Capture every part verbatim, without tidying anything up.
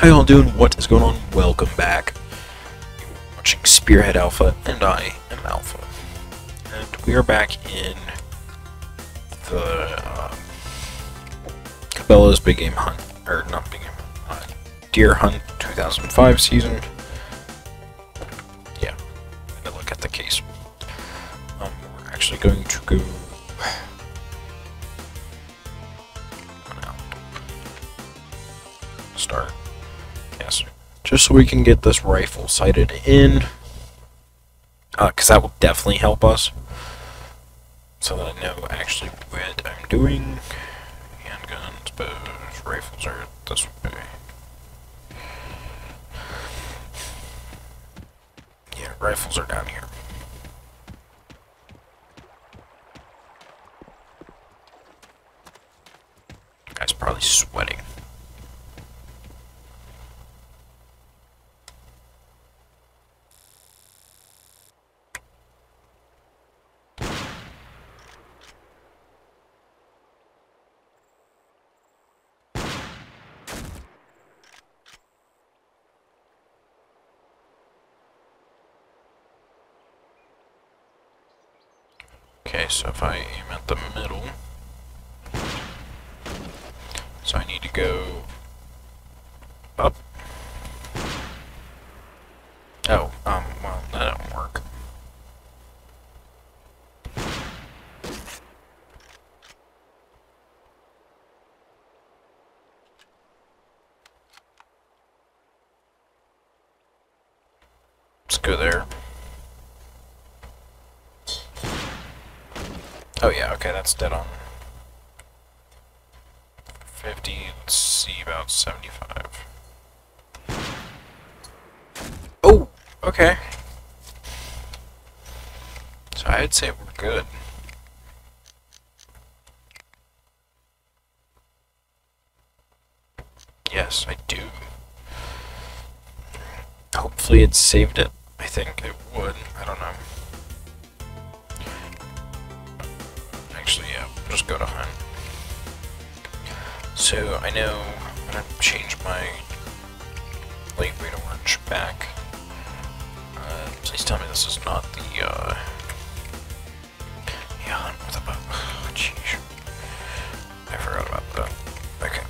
How y'all doing? What is going on? Welcome back. You're watching Spearhead Alpha, and I am Alpha. And we are back in the uh, Cabela's Big Game Hunt, or not Big Game Hunt, uh, Deer Hunt two thousand five season. Yeah, I'm gonna look at the case. Um, we're actually going to go. Start. Yes, just so we can get this rifle sighted in, because uh, that will definitely help us, so that I know actually what I'm doing. Handguns, bows, rifles are this way. Yeah, rifles are down here. Guy's probably sweating. Okay, so if I aim at the middle, so I need to go up. Oh, um, well, that don't work. Let's go there. Oh yeah, okay, that's dead on. fifty, let's see, about seventy-five. Oh, okay. So I'd say we're good. Yes, I do. Hopefully it saved it. I think it would. I don't know. Actually, yeah, we'll just go to hunt. So I know I'm gonna change my lightweight orange back. Uh, please tell me this is not the uh, yeah, hunt with a bow. Jeez, I forgot about that. Okay.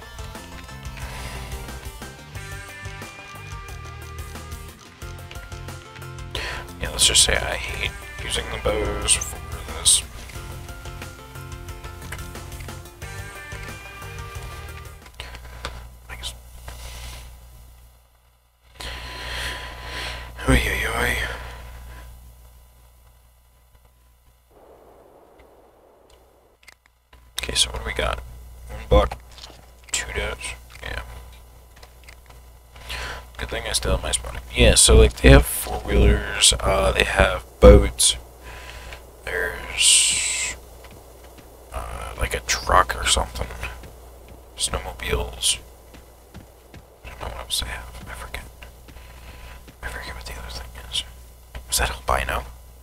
Yeah, let's just say I hate using the bows for this. Oi, oi, oi. Okay, so what do we got? One buck, two does. Yeah. Good thing I still have my spotting. Yeah, so like they have four wheelers, uh, they have boats. There's uh, like a truck or something. Snowmobiles. I don't know what else they have. I forget. I forget what the other thing is. Was that albino?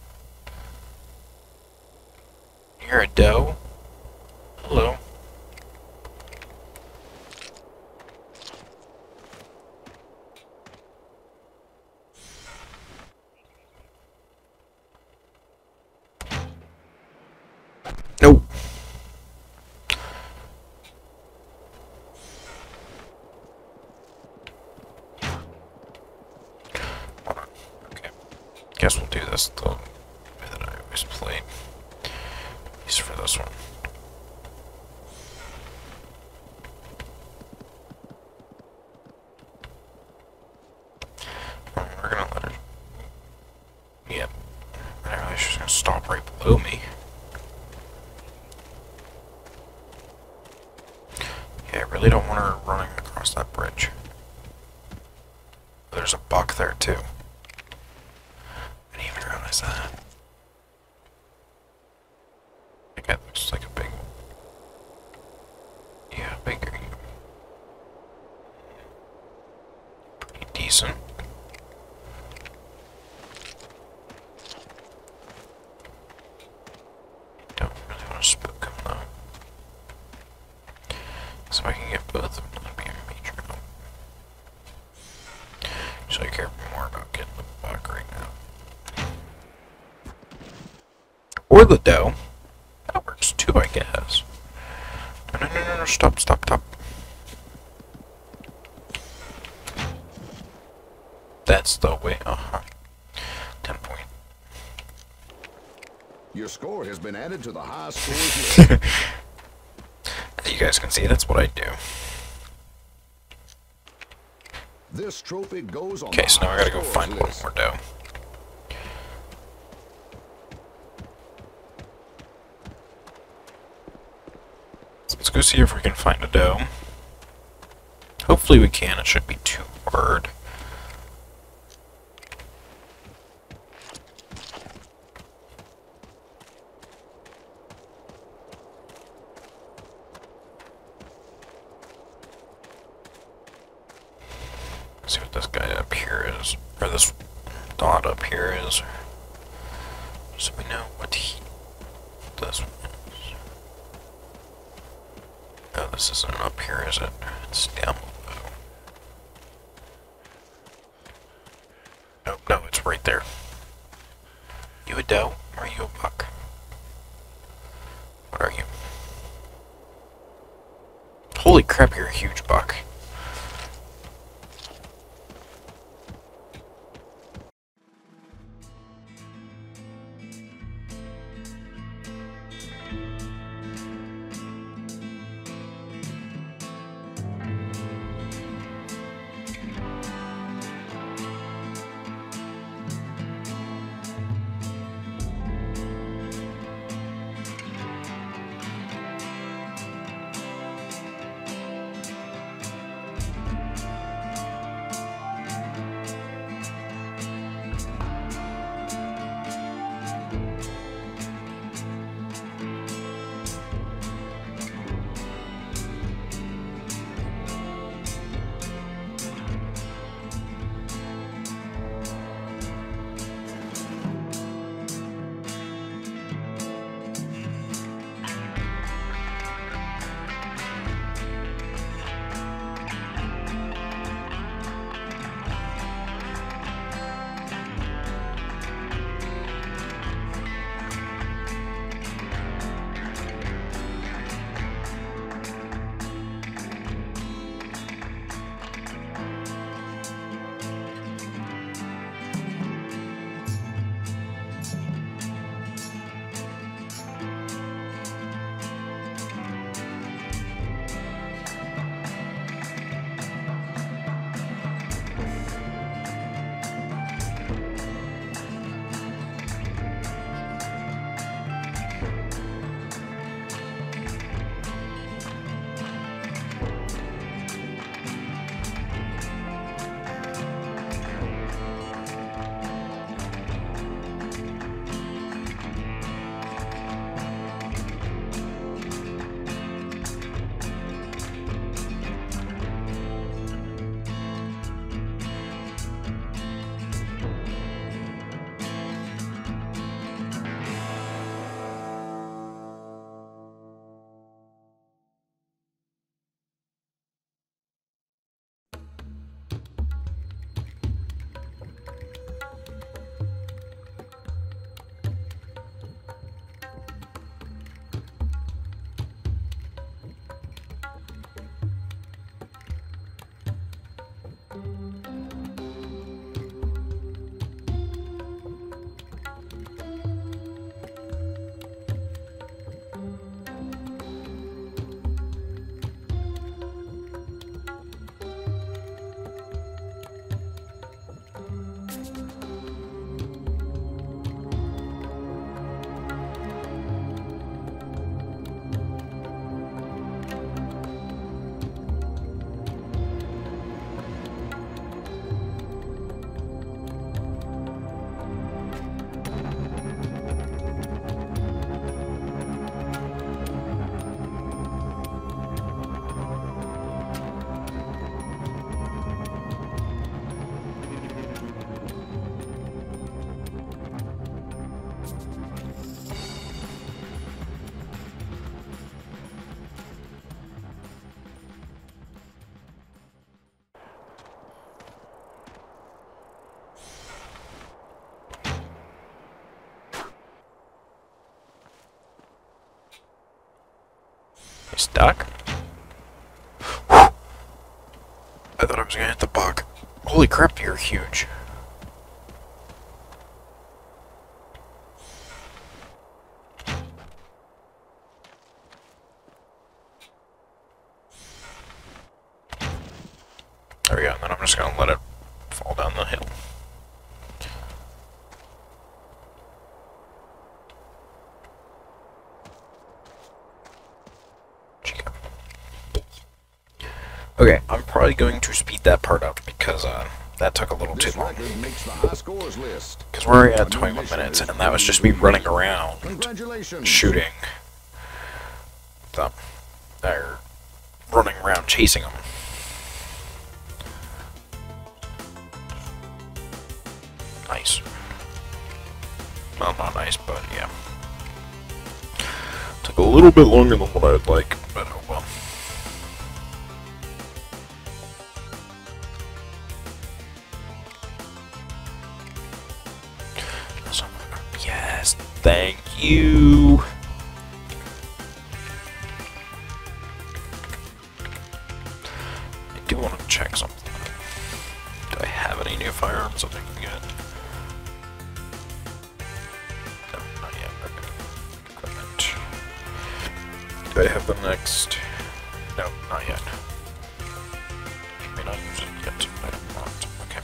You're a doe? Hello. Nope. Hold on. Okay. Guess we'll do this the way that I always play. At least for this one. Oh, we're gonna let it. Yep. I really she's gonna stop right below me. Yeah, I really don't want her running across that bridge. There's a buck there too. I didn't even realize that. That guy looks like a big one. Yeah, bigger. Pretty decent. Don't really want to spook him though. So I can get both of them, that'd be a major help. Or the dough. That works too, I guess. No, no, no, no, no, stop, stop, stop. That's the way. Uh-huh. Ten point. Your score has been added to the high scores list. As you guys can see, that's what I do. This trophy goes on. Okay, so now I gotta go find one more dough. So let's go see if we can find a dough. Hopefully we can. It shouldn't be too hard. See what this guy up here is, or this dot up here is, so we know what he, this one is. Oh, this isn't up here, is it? It's down below. Nope, no, it's right there. You a doe, or are you a buck? What are you? Holy crap, you're a huge buck. Stuck? Whew. I thought I was gonna hit the bug. Holy crap, you're huge. There we go, and then I'm just gonna let it fall down the hill. Okay, I'm probably going to speed that part up because uh, that took a little too long. Because we're already at twenty-one minutes, and that was just me running around, shooting them. They're running around chasing them. Nice. Well, not nice, but yeah. Took a little bit longer than what I'd like, but oh well. Yes, thank you. I do want to check something. Do I have any new firearms that I can get? No, not yet. Okay. Equipment. Do I have the next? No, not yet. I may not use it yet. I don't want. Okay.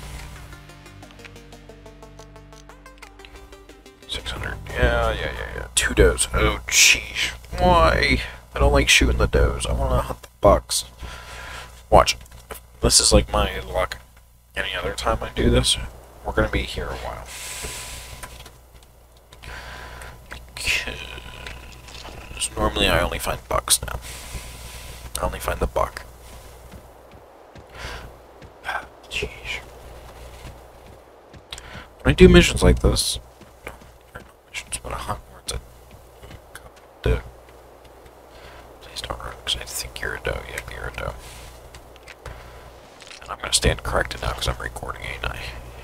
six hundred. Yeah, yeah, yeah, yeah. Two does. Oh, jeez. Why? I don't like shooting the does. I want to hunt the bucks. Watch. If this is like my luck. Any other time I do this, we're going to be here a while. Because normally I only find bucks now. I only find the buck. Ah, jeez. When I do missions like this, but a hunt where it's a doe. Please don't run, because I think you're a doe. Yeah, you're a doe. And I'm going to stand corrected now because I'm recording, ain't I?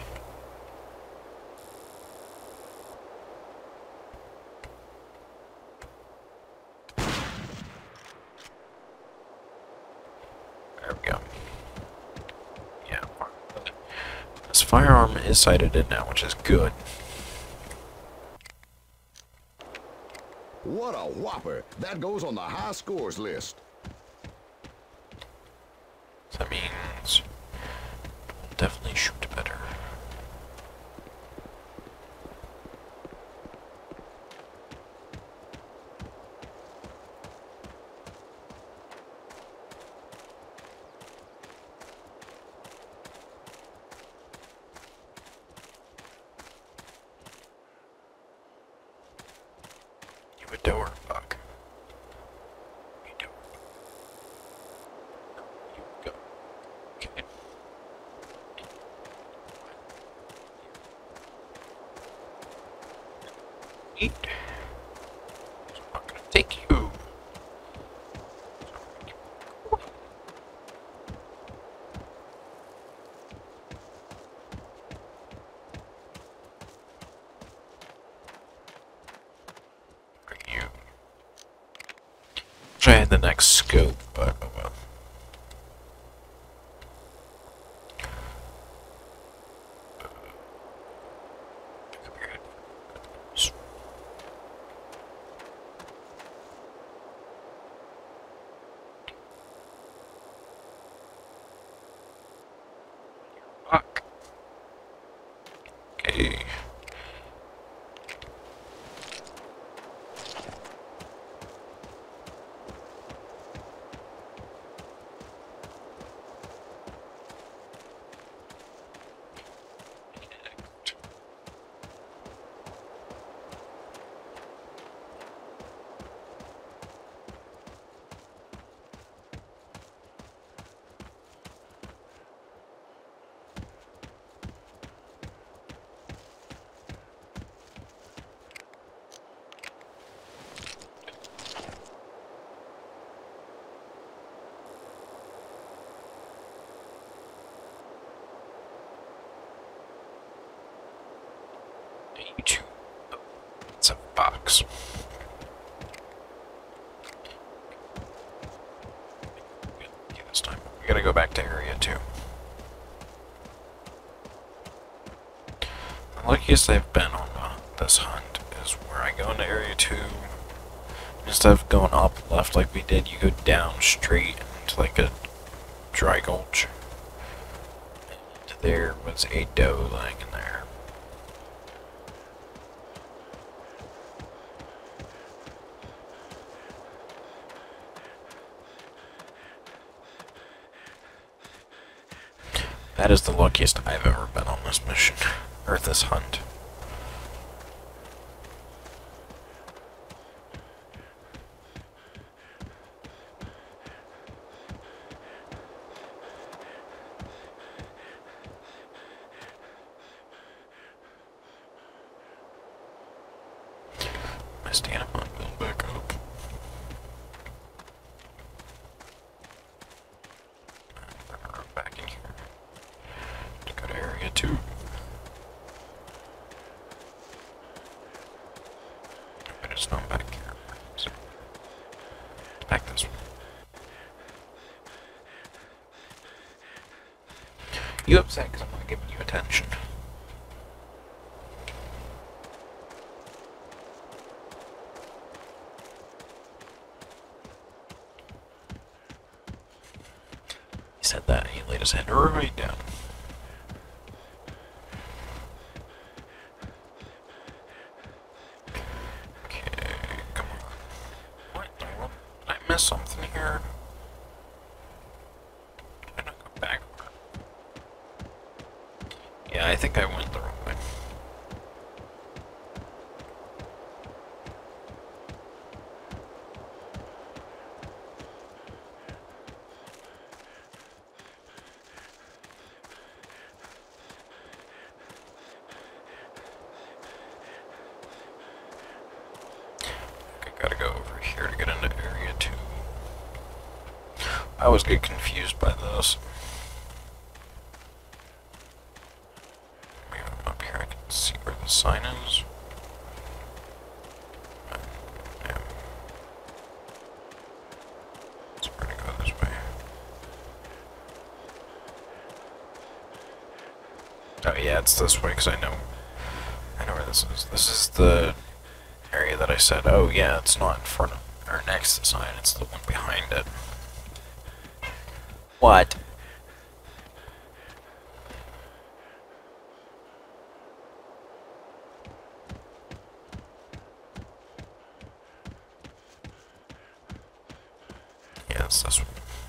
There we go. Yeah. This firearm is sighted in now, which is good. What a whopper! That goes on the high scores list. That means we'll definitely shoot better. You a doe or a buck? You doe. You go. Okay. Eat. I'm not gonna take you. You. Wish I had the next scope, but oh well. Fuck. Okay. You two. It's a box. back to Area two. The luckiest I've been on uh, this hunt is where I go into Area two. Instead of going up left like we did, you go down straight into like a dry gulch. And there was a doe lying in there. That is the luckiest I've ever been on this mission, or this hunt. My stamina might build back up. We're gonna run back in here to go to Area two. But it's not back here. So, back this way. You upset because I'm not giving you attention. He said that and he laid his head right down. Okay, come on. What in the world? Did I miss something here? Did I not go backward? Yeah, I think I went the wrong way. Gotta go over here to get into Area two. I always get confused by this. Maybe up here I can see where the sign is. Yeah. It's where to go this way. Oh yeah, it's this way because I know I know where this is. This is the area that I said, oh yeah, it's not in front of, or next to the sign, it's the one behind it. What? Yeah, it's this one.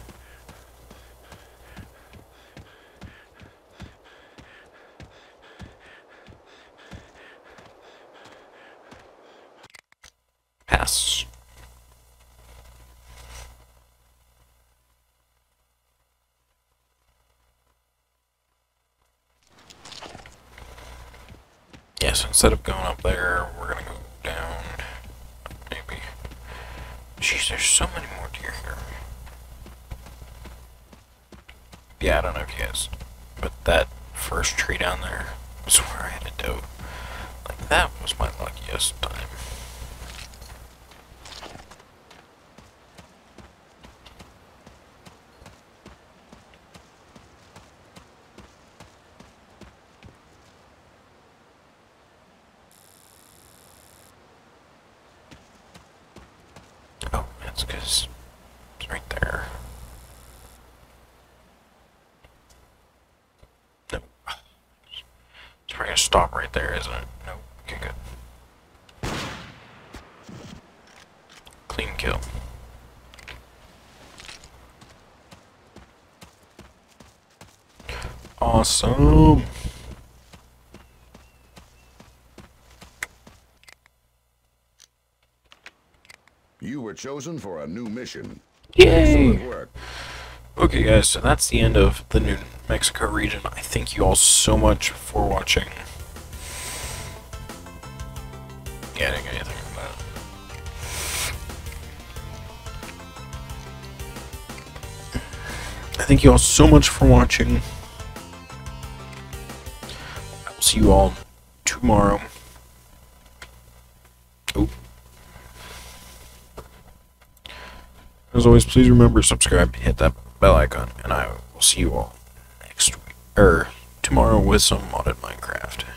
Pass. Yes, instead of going up there, we're gonna go down. Maybe. Jeez, there's so many more deer here. Yeah, I don't know if you guys, but that first tree down there was where I had a doe. Like, that was my luckiest time. Oh, that's because it's right there. Nope. It's probably gonna stop right there, isn't it? Nope. Okay, good. Clean kill. Awesome. You were chosen for a new mission. Yay! Excellent work. Okay guys, so that's the end of the New Mexico region. I thank you all so much for watching. Yeah, I didn't get anything from that. I thank you all so much for watching. I will see you all tomorrow. Oh. As always, please remember, subscribe, hit that bell icon, and I will see you all next week, or tomorrow with some modded Minecraft.